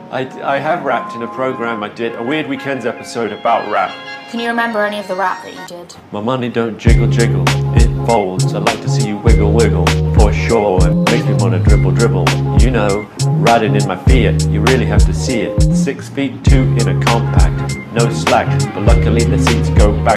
I have rapped in a program I did, a Weird Weekends episode about rap. Can you remember any of the rap that you did? My money don't jiggle jiggle, it folds. I like to see you wiggle wiggle, for sure. It makes me wanna dribble dribble. You know, riding in my Fiat, you really have to see it. 6'2" in a compact, no slack, but luckily the seats go back.